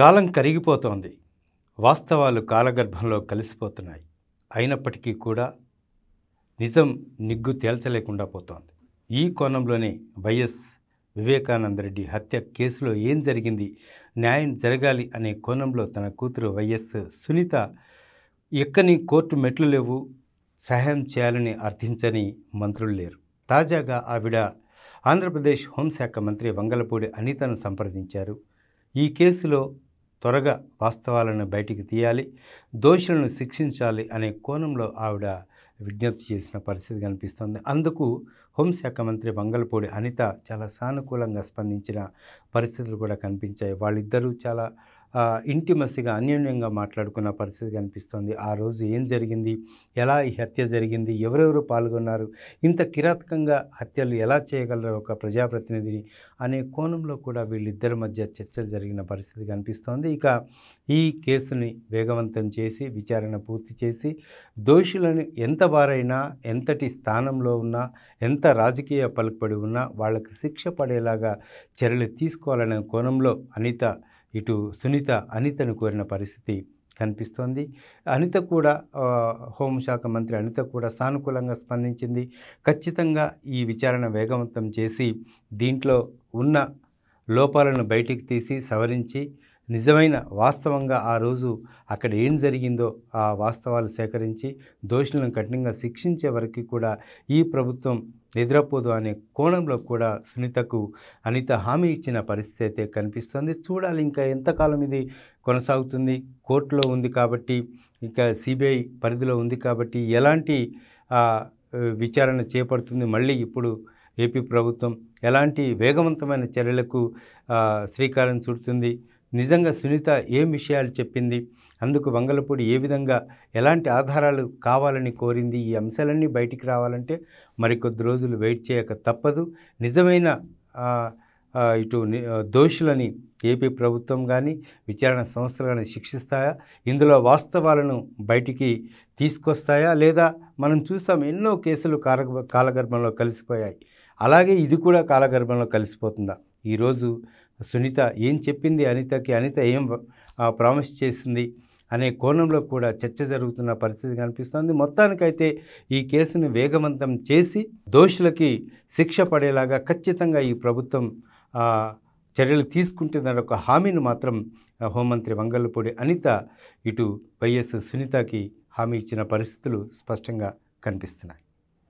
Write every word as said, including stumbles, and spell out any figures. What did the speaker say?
కాలం కరిగిపోతోంది. వాస్తవాలు కాలగర్భంలో కలిసిపోతున్నాయి. అయినప్పటికీ కూడా నిజం నిగ్గు తేల్చలేకుండా పోతోంది. ఈ కోణంలోనే వైఎస్ వివేకానందరెడ్డి హత్య కేసులో ఏం జరిగింది, న్యాయం జరగాలి అనే కోణంలో తన కూతురు వైఎస్ సునీత ఎక్కని కోర్టు మెట్లు లేవు, సహాయం చేయాలని అర్థించని మంత్రులు లేరు. తాజాగా ఆవిడ ఆంధ్రప్రదేశ్ హోంశాఖ మంత్రి వంగలపూడి అనితను సంప్రదించారు. ఈ కేసులో త్వరగా వాస్తవాలను బయటికి తీయాలి, దోషులను శిక్షించాలి అనే కోణంలో ఆవిడ విజ్ఞప్తి చేసిన పరిస్థితి కనిపిస్తోంది. అందుకు హోంశాఖ మంత్రి వంగలపూడి అనిత చాలా సానుకూలంగా స్పందించిన పరిస్థితులు కూడా కనిపించాయి. వాళ్ళిద్దరూ చాలా ఇంటిమసిగా అన్యోన్యంగా మాట్లాడుకున్న పరిస్థితి కనిపిస్తోంది. ఆ రోజు ఏం జరిగింది, ఎలా ఈ హత్య జరిగింది, ఎవరెవరు పాల్గొన్నారు, ఇంత కిరాతకంగా హత్యలు ఎలా చేయగలరు ఒక ప్రజాప్రతినిధిని అనే కోణంలో కూడా వీళ్ళిద్దరి మధ్య చర్చలు జరిగిన పరిస్థితి కనిపిస్తోంది. ఇక ఈ కేసుని వేగవంతం చేసి విచారణ పూర్తి చేసి దోషులను ఎంత వారైనా, ఎంతటి స్థానంలో ఉన్నా, ఎంత రాజకీయ పలుకుబడి ఉన్నా వాళ్ళకి శిక్ష పడేలాగా చర్యలు తీసుకోవాలనే కోణంలో అనిత ఇటు సునీత అనితను కోరిన పరిస్థితి కనిపిస్తోంది. అనిత కూడా హోంశాఖ మంత్రి అనిత కూడా సానుకూలంగా స్పందించింది. ఖచ్చితంగా ఈ విచారణ వేగవంతం చేసి దీంట్లో ఉన్న లోపాలను బయటికి తీసి సవరించి నిజమైన వాస్తవంగా ఆ రోజు అక్కడ ఏం జరిగిందో ఆ వాస్తవాలు సేకరించి దోషులను కఠినంగా శిక్షించే వరకు కూడా ఈ ప్రభుత్వం నిద్రపోదు అనే కోణంలో కూడా సునీతకు అనిత హామీ ఇచ్చిన పరిస్థితి అయితే కనిపిస్తుంది. చూడాలి ఇంకా ఎంతకాలం ఇది కొనసాగుతుంది. కోర్టులో ఉంది కాబట్టి, ఇంకా సిబిఐ పరిధిలో ఉంది కాబట్టి ఎలాంటి విచారణ చేపడుతుంది, మళ్ళీ ఇప్పుడు ఏపీ ప్రభుత్వం ఎలాంటి వేగవంతమైన చర్యలకు శ్రీకారం చుడుతుంది, నిజంగా సునీత ఏం విషయాలు చెప్పింది, అందుకు వంగలపూడి ఏ విధంగా ఎలాంటి ఆధారాలు కావాలని కోరింది, ఈ అంశాలన్నీ బయటికి రావాలంటే మరికొద్ది రోజులు వెయిట్ చేయక తప్పదు. నిజమైన ఇటు దోషులని ఏపీ ప్రభుత్వం కానీ విచారణ సంస్థలు కానీ శిక్షిస్తాయా, ఇందులో వాస్తవాలను బయటికి తీసుకొస్తాయా, లేదా మనం చూస్తాం ఎన్నో కేసులు కాల కాలగర్భంలో కలిసిపోయాయి. అలాగే ఇది కూడా కాలగర్భంలో కలిసిపోతుందా? ఈరోజు సునీత ఏం చెప్పింది అనితకి, అనిత ఏం ప్రామిస్ చేసింది అనే కోణంలో కూడా చర్చ జరుగుతున్న పరిస్థితి కనిపిస్తోంది. మొత్తానికైతే ఈ కేసును వేగవంతం చేసి దోషులకి శిక్ష పడేలాగా ఖచ్చితంగా ఈ ప్రభుత్వం చర్యలు తీసుకుంటుందన్న ఒక హామీని మాత్రం హోంమంత్రి వంగలపూడి అనిత ఇటు వైఎస్ సునీతకి హామీ ఇచ్చిన పరిస్థితులు స్పష్టంగా కనిపిస్తున్నాయి.